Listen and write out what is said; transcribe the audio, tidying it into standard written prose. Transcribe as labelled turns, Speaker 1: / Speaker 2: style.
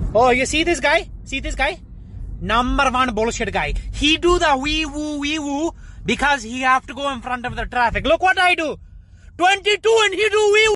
Speaker 1: Oh, you see this guy? See this guy? Number one bullshit guy. He do the wee woo because he have to go in front of the traffic. Look what I do. 22 and he do wee woo.